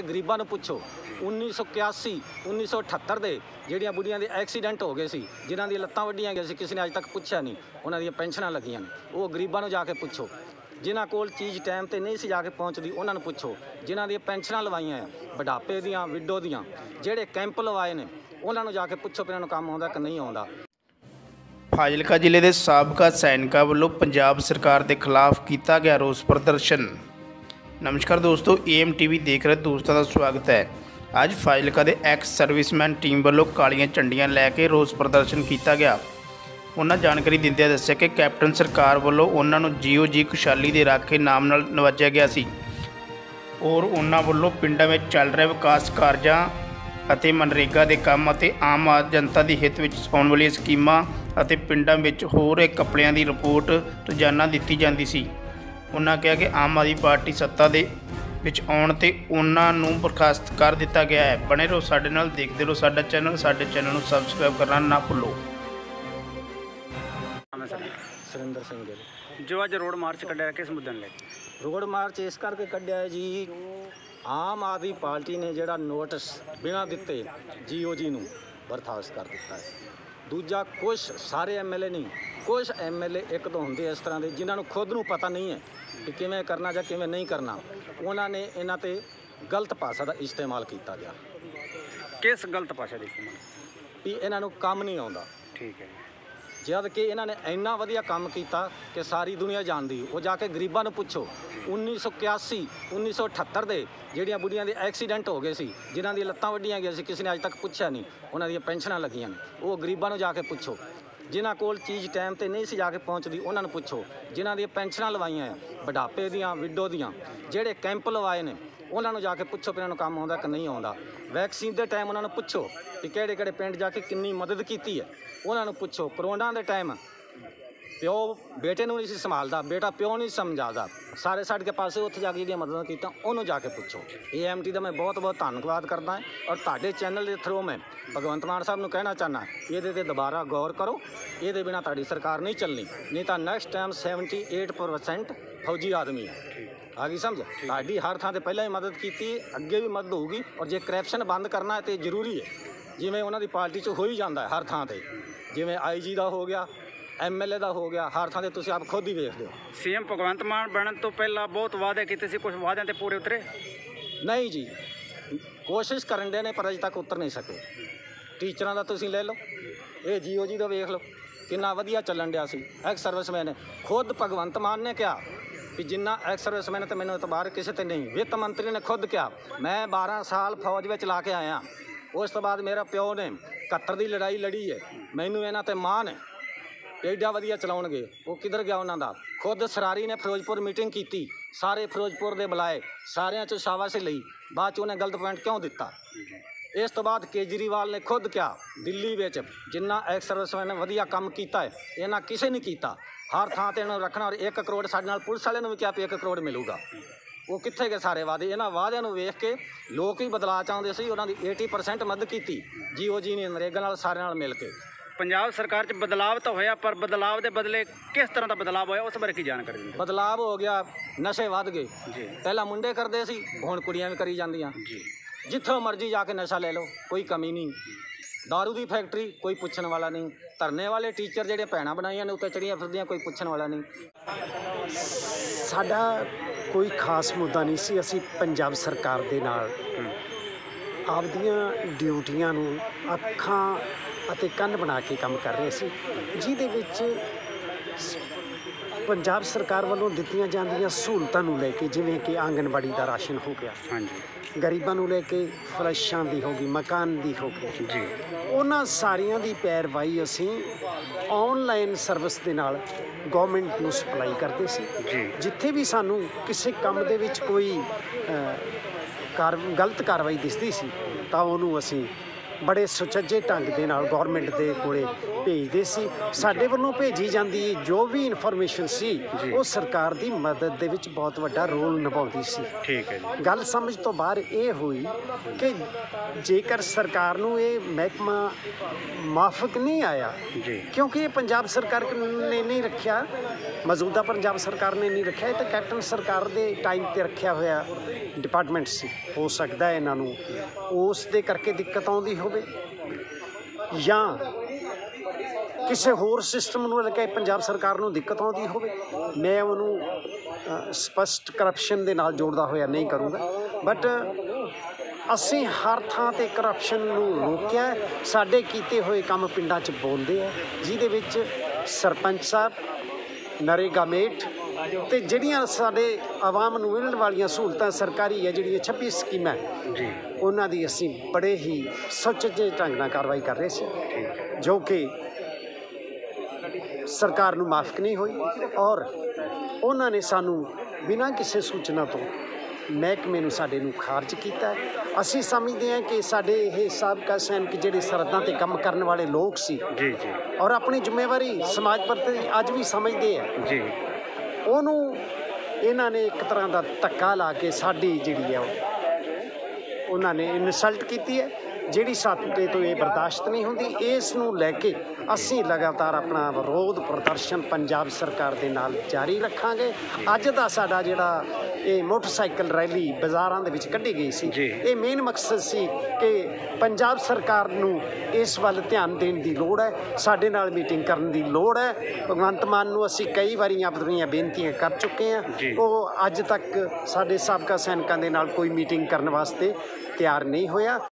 ਗਰੀਬਾਂ ਨੂੰ ਪੁੱਛੋ 1981 1978 ਦੇ ਜਿਹੜੀਆਂ ਬੁੱਢੀਆਂ ਦੇ ਐਕਸੀਡੈਂਟ ਹੋ ਗਏ ਸੀ, ਜਿਨ੍ਹਾਂ ਦੀਆਂ ਲੱਤਾਂ ਵੱਢੀਆਂ ਗਈਆਂ ਸੀ, ਕਿਸੇ ਨੇ ਅੱਜ ਤੱਕ ਪੁੱਛਿਆ ਨਹੀਂ। ਉਹਨਾਂ ਦੀਆਂ ਪੈਨਸ਼ਨਾਂ ਲੱਗੀਆਂ ਨੇ, ਉਹ ਗਰੀਬਾਂ ਨੂੰ ਜਾ ਕੇ ਪੁੱਛੋ। ਜਿਨ੍ਹਾਂ ਕੋਲ ਚੀਜ਼ ਟਾਈਮ 'ਤੇ ਨਹੀਂ ਸੀ ਜਾ ਕੇ ਪਹੁੰਚਦੀ ਉਹਨਾਂ ਨੂੰ ਪੁੱਛੋ। ਜਿਨ੍ਹਾਂ ਦੀਆਂ ਪੈਨਸ਼ਨਾਂ ਲਵਾਈਆਂ ਬੁਢਾਪੇ ਦੀਆਂ, ਵਿਡੋ ਦੀਆਂ, ਜਿਹੜੇ ਕੈਂਪ ਲਵਾਏ ਨੇ ਉਹਨਾਂ ਨੂੰ ਜਾ ਕੇ ਪੁੱਛੋ ਕਿ ਇਹਨਾਂ ਨੂੰ ਕੰਮ ਆਉਂਦਾ ਕਿ ਨਹੀਂ ਆਉਂਦਾ। ਫਾਜ਼ਿਲਕਾ ਜ਼ਿਲ੍ਹੇ ਦੇ ਸਾਬਕਾ ਸੈਨਿਕਾਂ ਵੱਲੋਂ ਪੰਜਾਬ ਸਰਕਾਰ ਦੇ ਖਿਲਾਫ ਕੀਤਾ ਗਿਆ ਰੋਸ ਪ੍ਰਦਰਸ਼ਨ। ਨਮਸਕਾਰ ਦੋਸਤੋ, AM TV ਦੇਖ ਰਹੇ ਦੋਸਤਾਂ ਦਾ ਸਵਾਗਤ ਹੈ। ਅੱਜ ਫਾਜ਼ਿਲਕਾ ਦੇ ਐਕਸ ਸਰਵਿਸਮੈਨ ਟੀਮ ਵੱਲੋਂ ਕਾਲੀਆਂ ਝੰਡੀਆਂ ਲੈ ਕੇ ਰੋਸ ਪ੍ਰਦਰਸ਼ਨ ਕੀਤਾ ਗਿਆ। ਉਹਨਾਂ ਜਾਣਕਾਰੀ ਦਿੰਦਿਆਂ ਦੱਸਿਆ ਕਿ ਕੈਪਟਨ ਸਰਕਾਰ ਵੱਲੋਂ ਉਹਨਾਂ ਨੂੰ GOG ਖੁਸ਼ਹਾਲੀ ਦੇ ਰਾਖੇ ਨਾਮ ਨਾਲ ਨਵਾਜਿਆ ਗਿਆ ਸੀ ਔਰ ਉਹਨਾਂ ਵੱਲੋਂ ਪਿੰਡਾਂ ਵਿੱਚ ਚੱਲ ਰਹੇ ਵਿਕਾਸ ਕਾਰਜਾਂ ਅਤੇ ਮਨਰੇਗਾ ਦੇ ਕੰਮ ਅਤੇ ਆਮ ਜਨਤਾ ਦੇ ਹਿੱਤ ਵਿੱਚ ਆਉਣ ਵਾਲੀਆਂ ਸਕੀਮਾਂ ਅਤੇ ਪਿੰਡਾਂ ਵਿੱਚ ਹੋ ਰਹੇ ਕੱਪੜਿਆਂ ਦੀ ਰਿਪੋਰਟ ਰੋਜ਼ਾਨਾ ਦਿੱਤੀ ਜਾਂਦੀ ਸੀ। ਉਹਨਾਂ ਕਿਹਾ ਕਿ ਆਮ ਆਦਮੀ ਪਾਰਟੀ ਸੱਤਾ ਦੇ ਵਿੱਚ ਆਉਣ 'ਤੇ ਉਹਨਾਂ ਨੂੰ ਬਰਖਾਸਤ ਕਰ ਦਿੱਤਾ ਗਿਆ ਹੈ। ਬਣੇ ਰਹੋ ਸਾਡੇ ਨਾਲ, ਦੇਖਦੇ ਰਹੋ ਸਾਡਾ ਚੈਨਲ। ਸਾਡੇ ਚੈਨਲ ਨੂੰ ਸਬਸਕ੍ਰਾਈਬ ਕਰਨਾ ਨਾ ਭੁੱਲੋ। ਸੁਰਿੰਦਰ ਸਿੰਘ ਗਿੱਲ। ਜੋ ਅੱਜ ਰੋਡ ਮਾਰਚ ਕੱਢਿਆ ਕਿਸ ਮੁੱਦੇ ਨੂੰ ਲੈ ਕੇ? ਰੋਡ ਮਾਰਚ ਇਸ ਕਰਕੇ ਕੱਢਿਆ ਹੈ ਜੀ, ਆਮ ਆਦਮੀ ਪਾਰਟੀ ਨੇ ਜਿਹੜਾ ਨੋਟਿਸ ਬਿਨਾਂ ਦਿੱਤੇ GOG ਨੂੰ ਬਰਖਾਸਤ ਕਰ ਦਿੱਤਾ ਹੈ। ਦੂਜਾ, ਕੁਛ ਸਾਰੇ MLA ਨਹੀਂ, ਕੁਛ MLA ਇੱਕ ਤੋਂ ਹੁੰਦੇ ਇਸ ਤਰ੍ਹਾਂ ਦੇ ਜਿਨ੍ਹਾਂ ਨੂੰ ਖੁਦ ਨੂੰ ਪਤਾ ਨਹੀਂ ਹੈ ਕਿ ਕਿਵੇਂ ਕਰਨਾ ਜਾਂ ਕਿਵੇਂ ਨਹੀਂ ਕਰਨਾ। ਉਹਨਾਂ ਨੇ ਇਹਨਾਂ 'ਤੇ ਗਲਤ ਭਾਸ਼ਾ ਦਾ ਇਸਤੇਮਾਲ ਕੀਤਾ ਗਿਆ। ਕਿਸ ਗਲਤ ਭਾਸ਼ਾ ਦੀ ਇਸਤੇਮਾਲ? ਵੀ ਇਹਨਾਂ ਨੂੰ ਕੰਮ ਨਹੀਂ ਆਉਂਦਾ। ਠੀਕ ਹੈ। ਜਦ ਕਿ ਇਹਨਾਂ ਨੇ ਇੰਨਾ ਵਧੀਆ ਕੰਮ ਕੀਤਾ ਕਿ ਸਾਰੀ ਦੁਨੀਆ ਜਾਣਦੀ। ਉਹ ਜਾ ਕੇ ਗਰੀਬਾਂ ਨੂੰ ਪੁੱਛੋ 1981 1978 ਦੇ ਜਿਹੜੀਆਂ ਬੁੱਢੀਆਂ ਦੇ ਐਕਸੀਡੈਂਟ ਹੋ ਗਏ ਸੀ, ਜਿਨ੍ਹਾਂ ਦੀਆਂ ਲੱਤਾਂ ਵੱਢੀਆਂ ਗਈਆਂ ਸੀ, ਕਿਸੇ ਨੇ ਅੱਜ ਤੱਕ ਪੁੱਛਿਆ ਨਹੀਂ। ਉਹਨਾਂ ਦੀਆਂ ਪੈਨਸ਼ਨਾਂ ਲੱਗੀਆਂ ਨੇ, ਉਹ ਗਰੀਬਾਂ ਨੂੰ ਜਾ ਕੇ ਪੁੱਛੋ। ਜਿਨ੍ਹਾਂ ਕੋਲ ਚੀਜ਼ ਟਾਈਮ 'ਤੇ ਨਹੀਂ ਸੀ ਜਾ ਕੇ ਪਹੁੰਚਦੀ ਉਹਨਾਂ ਨੂੰ ਪੁੱਛੋ। ਜਿਨ੍ਹਾਂ ਦੀਆਂ ਪੈਨਸ਼ਨਾਂ ਲਵਾਈਆਂ ਬੁਢਾਪੇ ਦੀਆਂ, ਵਿਡੋ ਦੀਆਂ, ਜਿਹੜੇ ਕੈਂਪ ਲਵਾਏ ਨੇ ਉਹਨਾਂ ਨੂੰ ਜਾ ਕੇ ਪੁੱਛੋ ਕਿ ਇਹਨਾਂ ਨੂੰ ਕੰਮ ਆਉਂਦਾ ਕਿ ਨਹੀਂ ਆਉਂਦਾ। ਵੈਕਸੀਨ ਦੇ ਟਾਈਮ ਉਹਨਾਂ ਨੂੰ ਪੁੱਛੋ ਕਿ ਕਿਹੜੇ ਕਿਹੜੇ ਪਿੰਡ ਜਾ ਕੇ ਕਿੰਨੀ ਮਦਦ ਕੀਤੀ ਹੈ, ਉਹਨਾਂ ਨੂੰ ਪੁੱਛੋ। ਕਰੋਨਾ ਦੇ ਟਾਈਮ ਪਿਓ ਬੇਟੇ ਨੂੰ ਨਹੀਂ ਸੀ ਸੰਭਾਲਦਾ, ਬੇਟਾ ਪਿਓ ਨਹੀਂ ਸਮਝਾਦਾ, ਸਾਰੇ ਛੱਡ ਕੇ ਪਾਸੇ ਉੱਥੇ ਜਾ ਕੇ ਜਿਹੜੀਆਂ ਮਦਦਾਂ ਕੀਤਾ ਉਹਨੂੰ ਜਾ ਕੇ ਪੁੱਛੋ। AMT ਦਾ ਮੈਂ ਬਹੁਤ ਬਹੁਤ ਧੰਨਵਾਦ ਕਰਦਾ ਹਾਂ। ਔਰ ਤੁਹਾਡੇ ਚੈਨਲ ਦੇ ਥਰੂ ਮੈਂ ਭਗਵੰਤ ਮਾਨ ਸਾਹਿਬ ਨੂੰ ਕਹਿਣਾ ਚਾਹੁੰਦਾ, ਇਹਦੇ 'ਤੇ ਦੁਬਾਰਾ ਗੌਰ ਕਰੋ। ਇਹਦੇ ਬਿਨਾਂ ਤੁਹਾਡੀ ਸਰਕਾਰ ਨਹੀਂ ਚੱਲਣੀ, ਨਹੀਂ ਤਾਂ ਨੈਕਸਟ ਟਾਈਮ 78% ਫੌਜੀ ਆਦਮੀ ਹੈ। ਆ ਗਈ ਸਮਝ? ਤੁਹਾਡੀ ਹਰ ਥਾਂ 'ਤੇ ਪਹਿਲਾਂ ਹੀ ਮਦਦ ਕੀਤੀ, ਅੱਗੇ ਵੀ ਮਦਦ ਹੋਊਗੀ। ਔਰ ਜੇ ਕਰਪਸ਼ਨ ਬੰਦ ਕਰਨਾ ਹੈ ਤਾਂ ਜ਼ਰੂਰੀ ਹੈ, ਜਿਵੇਂ ਉਹਨਾਂ ਦੀ ਪਾਰਟੀ 'ਚ ਹੋ ਹੀ ਜਾਂਦਾ ਹੈ ਹਰ ਥਾਂ 'ਤੇ, ਜਿਵੇਂ IG ਦਾ ਹੋ ਗਿਆ, MLA ਦਾ ਹੋ ਗਿਆ, ਹਰ ਥਾਂ 'ਤੇ ਤੁਸੀਂ ਆਪ ਖੁਦ ਹੀ ਵੇਖਦੇ ਹੋ। CM ਭਗਵੰਤ ਮਾਨ ਬਣਨ ਤੋਂ ਪਹਿਲਾਂ ਬਹੁਤ ਵਾਅਦੇ ਕੀਤੇ ਸੀ, ਕੁਝ ਵਾਅਦਿਆਂ 'ਤੇ ਪੂਰੇ ਉਤਰੇ ਨਹੀਂ ਜੀ। ਕੋਸ਼ਿਸ਼ ਕਰਨ ਦੇ ਨੇ ਪਰ ਅਜੇ ਤੱਕ ਉਤਰ ਨਹੀਂ ਸਕੇ। ਟੀਚਰਾਂ ਦਾ ਤੁਸੀਂ ਲੈ ਲਓ, ਇਹ GOG ਦਾ ਵੇਖ ਲਓ ਕਿੰਨਾ ਵਧੀਆ ਚੱਲਣ ਡਿਆ ਸੀ। ਐਕਸ ਸਰਵਿਸਮੈਨ ਖੁਦ ਭਗਵੰਤ ਮਾਨ ਨੇ ਕਿਹਾ ਵੀ ਜਿੰਨਾ ਐਕਸ ਸਰਵਿਸਮੈਨ ਤੇ ਮੈਨੂੰ ਇਤਬਾਰ ਕਿਸੇ 'ਤੇ ਨਹੀਂ। ਵਿੱਤ ਮੰਤਰੀ ਨੇ ਖੁਦ ਕਿਹਾ ਮੈਂ 12 ਸਾਲ ਫੌਜ ਵਿੱਚ ਲਾ ਕੇ ਆਇਆ। ਉਸ ਤੋਂ ਬਾਅਦ ਮੇਰਾ ਪਿਓ ਨੇ 71 ਦੀ ਲੜਾਈ ਲੜੀ ਹੈ, ਮੈਨੂੰ ਇਹਨਾਂ 'ਤੇ ਮਾਣ ਹੈ। ਐਡਾ ਵਧੀਆ ਚਲਾਉਣਗੇ। ਉਹ ਕਿੱਧਰ ਗਿਆ ਉਹਨਾਂ ਦਾ? ਖੁਦ ਸਰਾਰੀ ਨੇ ਫਿਰੋਜ਼ਪੁਰ ਮੀਟਿੰਗ ਕੀਤੀ, ਸਾਰੇ ਫਿਰੋਜ਼ਪੁਰ ਦੇ ਬੁਲਾਏ, ਸਾਰਿਆਂ 'ਚ ਸ਼ਾਬਾਸ਼ੀ ਲਈ, ਬਾਅਦ 'ਚ ਉਹਨੇ ਗਲਤ ਪੁਆਇੰਟ ਕਿਉਂ ਦਿੱਤਾ? ਇਸ ਤੋਂ ਬਾਅਦ ਕੇਜਰੀਵਾਲ ਨੇ ਖੁਦ ਕਿਹਾ ਦਿੱਲੀ ਵਿੱਚ ਜਿੰਨਾ ਐਕਸ ਸਰਵਿਸਮੈਨ ਨੇ ਵਧੀਆ ਕੰਮ ਕੀਤਾ ਹੈ ਇਹਨਾਂ ਕਿਸੇ ਨੇ ਕੀਤਾ। ਹਰ ਥਾਂ 'ਤੇ ਇਹਨਾਂ ਨੂੰ ਰੱਖਣਾ। ਔਰ 1 ਕਰੋੜ ਸਾਡੇ ਨਾਲ ਪੁਲਿਸ ਵਾਲਿਆਂ ਨੂੰ ਵੀ ਕਿਹਾ ਵੀ 1 ਕਰੋੜ ਮਿਲੂਗਾ। ਉਹ ਕਿੱਥੇ ਗਏ ਸਾਰੇ ਵਾਅਦੇ? ਇਹਨਾਂ ਵਾਅਦਿਆਂ ਨੂੰ ਵੇਖ ਕੇ ਲੋਕ ਹੀ ਬਦਲਾਅ ਚਾਹੁੰਦੇ ਸੀ। ਉਹਨਾਂ ਦੀ 80% ਮਦਦ ਕੀਤੀ GOG ਨੇ, ਨਰੇਗਾ ਨਾਲ, ਸਾਰਿਆਂ ਨਾਲ ਮਿਲ ਕੇ। ਪੰਜਾਬ ਸਰਕਾਰ 'ਚ ਬਦਲਾਵ ਤਾਂ ਹੋਇਆ, ਪਰ ਬਦਲਾਵ ਦੇ ਬਦਲੇ ਕਿਸ ਤਰ੍ਹਾਂ ਦਾ ਬਦਲਾਵ ਹੋਇਆ ਉਸ ਬਾਰੇ ਕੀ ਜਾਣਕਾਰੀ ਦਿੰਦੇ? ਬਦਲਾਵ ਹੋ ਗਿਆ, ਨਸ਼ੇ ਵੱਧ ਗਏ ਜੀ। ਪਹਿਲਾਂ ਮੁੰਡੇ ਕਰਦੇ ਸੀ, ਹੁਣ ਕੁੜੀਆਂ ਵੀ ਕਰੀ ਜਾਂਦੀਆਂ ਜੀ। ਜਿੱਥੋਂ ਮਰਜ਼ੀ ਜਾ ਕੇ ਨਸ਼ਾ ਲੈ ਲਓ, ਕੋਈ ਕਮੀ ਨਹੀਂ। ਦਾਰੂ ਦੀ ਫੈਕਟਰੀ, ਕੋਈ ਪੁੱਛਣ ਵਾਲਾ ਨਹੀਂ। ਧਰਨੇ ਵਾਲੇ ਟੀਚਰ ਜਿਹੜੇ ਭੈਣਾਂ ਬਣਾਈਆਂ ਨੇ ਉੱਤੇ ਚੜੀਆਂ ਫਿਰਦੀਆਂ, ਕੋਈ ਪੁੱਛਣ ਵਾਲਾ ਨਹੀਂ। ਸਾਡਾ ਕੋਈ ਖਾਸ ਮੁੱਦਾ ਨਹੀਂ ਸੀ। ਅਸੀਂ ਪੰਜਾਬ ਸਰਕਾਰ ਦੇ ਨਾਲ ਆਪਦੀਆਂ ਡਿਊਟੀਆਂ ਨੂੰ ਅੱਖਾਂ ਅਤੇ ਕੰਨ ਬਣਾ ਕੇ ਕੰਮ ਕਰ ਰਹੇ ਸੀ, ਜਿਹਦੇ ਵਿੱਚ ਪੰਜਾਬ ਸਰਕਾਰ ਵੱਲੋਂ ਦਿੱਤੀਆਂ ਜਾਂਦੀਆਂ ਸਹੂਲਤਾਂ ਨੂੰ ਲੈ ਕੇ, ਜਿਵੇਂ ਕਿ ਆਂਗਨਵਾੜੀ ਦਾ ਰਾਸ਼ਨ ਹੋ ਗਿਆ, ਹਾਂਜੀ, ਗਰੀਬਾਂ ਨੂੰ ਲੈ ਕੇ ਫਲੈਸ਼ਾਂ ਦੀ ਹੋ ਗਈ, ਮਕਾਨ ਦੀ ਹੋ ਗਈ ਜੀ, ਉਹਨਾਂ ਸਾਰੀਆਂ ਦੀ ਪੈਰਵਾਈ ਅਸੀਂ ਔਨਲਾਈਨ ਸਰਵਿਸ ਦੇ ਨਾਲ ਗੌਰਮੈਂਟ ਨੂੰ ਸਪਲਾਈ ਕਰਦੇ ਸੀ ਜੀ। ਜਿੱਥੇ ਵੀ ਸਾਨੂੰ ਕਿਸੇ ਕੰਮ ਦੇ ਵਿੱਚ ਕੋਈ ਗਲਤ ਕਾਰਵਾਈ ਦਿਸਦੀ ਸੀ ਤਾਂ ਉਹਨੂੰ ਅਸੀਂ ਬੜੇ ਸੁਚੱਜੇ ਢੰਗ ਦੇ ਨਾਲ ਗਵਰਨਮੈਂਟ ਦੇ ਕੋਲੇ ਭੇਜਦੇ ਸੀ। ਸਾਡੇ ਵੱਲੋਂ ਭੇਜੀ ਜਾਂਦੀ ਜੋ ਵੀ ਇਨਫੋਰਮੇਸ਼ਨ ਸੀ ਉਹ ਸਰਕਾਰ ਦੀ ਮਦਦ ਦੇ ਵਿੱਚ ਬਹੁਤ ਵੱਡਾ ਰੋਲ ਨਿਭਾਉਂਦੀ ਸੀ। ਠੀਕ ਹੈ ਜੀ। ਗੱਲ ਸਮਝ ਤੋਂ ਬਾਹਰ ਇਹ ਹੋਈ ਕਿ ਜੇਕਰ ਸਰਕਾਰ ਨੂੰ ਇਹ ਮਹਿਕਮਾ ਮਾਫਕ ਨਹੀਂ ਆਇਆ ਜੀ ਕਿਉਂਕਿ ਇਹ ਪੰਜਾਬ ਸਰਕਾਰ ਨੇ ਨਹੀਂ ਰੱਖਿਆ, ਮੌਜੂਦਾ ਪੰਜਾਬ ਸਰਕਾਰ ਨੇ ਨਹੀਂ ਰੱਖਿਆ, ਇਹ ਤਾਂ ਕੈਪਟਨ ਸਰਕਾਰ ਦੇ ਟਾਈਮ ਤੇ ਰੱਖਿਆ ਹੋਇਆ ਡਿਪਾਰਟਮੈਂਟ ਸੀ। ਹੋ ਸਕਦਾ ਇਹਨਾਂ ਨੂੰ ਉਸ ਦੇ ਕਰਕੇ ਦਿੱਕਤ ਆਉਂਦੀ ਹੋਵੇ ਜਾਂ ਕਿਸੇ ਹੋਰ ਸਿਸਟਮ ਨੂੰ ਲੈ ਕੇ ਪੰਜਾਬ ਸਰਕਾਰ ਨੂੰ ਦਿੱਕਤ ਆਉਂਦੀ ਹੋਵੇ। ਮੈਂ ਉਹਨੂੰ ਸਪਸ਼ਟ ਕਰਪਸ਼ਨ ਦੇ ਨਾਲ ਜੋੜਦਾ ਹੋਇਆ ਨਹੀਂ ਕਰੂੰਗਾ, ਬਟ ਅਸੀਂ ਹਰ ਥਾਂ ਤੇ ਕਰਪਸ਼ਨ ਨੂੰ ਰੋਕਿਆ। ਸਾਡੇ ਕੀਤੇ ਹੋਏ ਕੰਮ ਪਿੰਡਾਂ 'ਚ ਬੋਲਦੇ ਆ, ਜਿਹਦੇ ਵਿੱਚ ਸਰਪੰਚ ਸਾਹਿਬ, ਨਰੇਗਾ ਮੇਟ ਅਤੇ ਜਿਹੜੀਆਂ ਸਾਡੇ ਆਵਾਮ ਨੂੰ ਮਿਲਣ ਵਾਲੀਆਂ ਸਹੂਲਤਾਂ ਸਰਕਾਰੀ ਹੈ, ਜਿਹੜੀਆਂ 26 ਸਕੀਮਾਂ ਜੀ ਉਹਨਾਂ ਦੀ ਅਸੀਂ ਬੜੇ ਹੀ ਸੁਚੱਜੇ ਢੰਗ ਨਾਲ ਕਾਰਵਾਈ ਕਰ ਰਹੇ ਸੀ, ਜੋ ਕਿ ਸਰਕਾਰ ਨੂੰ ਮਾਫਕ ਨਹੀਂ ਹੋਈ ਔਰ ਉਹਨਾਂ ਨੇ ਸਾਨੂੰ ਬਿਨਾਂ ਕਿਸੇ ਸੂਚਨਾ ਤੋਂ ਮਹਿਕਮੇ ਨੂੰ ਸਾਡੇ ਨੂੰ ਖਾਰਜ ਕੀਤਾ। ਅਸੀਂ ਸਮਝਦੇ ਹਾਂ ਕਿ ਸਾਡੇ ਇਹ ਸਾਬਕਾ ਸੈਨਿਕ ਜਿਹੜੇ ਸਰਹੱਦਾਂ 'ਤੇ ਕੰਮ ਕਰਨ ਵਾਲੇ ਲੋਕ ਸੀ ਜੀ ਜੀ ਔਰ ਆਪਣੀ ਜ਼ਿੰਮੇਵਾਰੀ ਸਮਾਜ ਪ੍ਰਤੀ ਅੱਜ ਵੀ ਸਮਝਦੇ ਆ, ਜੀ ਉਹਨੂੰ ਇਹਨਾਂ ਨੇ ਇੱਕ ਤਰ੍ਹਾਂ ਦਾ ਧੱਕਾ ਲਾ ਕੇ ਸਾਡੀ ਜਿਹੜੀ ਹੈ ਉਹਨਾਂ ਨੇ ਇਨਸਲਟ ਕੀਤੀ ਹੈ, ਜਿਹੜੀ ਸਾਡੇ ਤੋਂ ਇਹ ਬਰਦਾਸ਼ਤ ਨਹੀਂ ਹੁੰਦੀ। ਇਸ ਨੂੰ ਲੈ ਕੇ ਅਸੀਂ ਲਗਾਤਾਰ ਆਪਣਾ ਵਿਰੋਧ ਪ੍ਰਦਰਸ਼ਨ ਪੰਜਾਬ ਸਰਕਾਰ ਦੇ ਨਾਲ ਜਾਰੀ ਰੱਖਾਂਗੇ। ਅੱਜ ਦਾ ਸਾਡਾ ਜਿਹੜਾ ਇਹ ਮੋਟਰਸਾਈਕਲ ਰੈਲੀ ਬਾਜ਼ਾਰਾਂ ਦੇ ਵਿੱਚ ਕੱਢੀ ਗਈ ਸੀ, ਇਹ ਮੇਨ ਮਕਸਦ ਸੀ ਕਿ ਪੰਜਾਬ ਸਰਕਾਰ ਨੂੰ ਇਸ ਵੱਲ ਧਿਆਨ ਦੇਣ ਦੀ ਲੋੜ ਹੈ, ਸਾਡੇ ਨਾਲ ਮੀਟਿੰਗ ਕਰਨ ਦੀ ਲੋੜ ਹੈ। ਭਗਵੰਤ ਮਾਨ ਨੂੰ ਅਸੀਂ ਕਈ ਵਾਰੀ ਆਪਣੀਆਂ ਬੇਨਤੀਆਂ ਕਰ ਚੁੱਕੇ ਹਾਂ, ਉਹ ਅੱਜ ਤੱਕ ਸਾਡੇ ਸਾਬਕਾ ਸੈਨਿਕਾਂ ਦੇ ਨਾਲ ਕੋਈ ਮੀਟਿੰਗ ਕਰਨ ਵਾਸਤੇ ਤਿਆਰ ਨਹੀਂ ਹੋਇਆ।